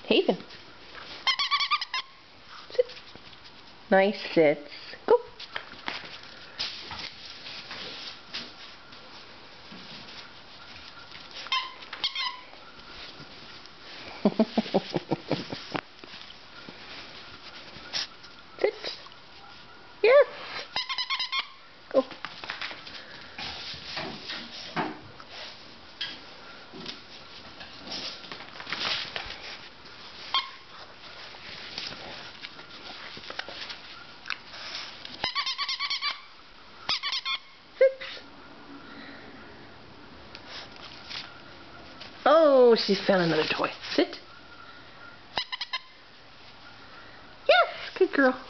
Haven. Sit. Nice sits. Go. Sit. Yes. Go. Oh, she found another toy. Sit. Yes, good girl.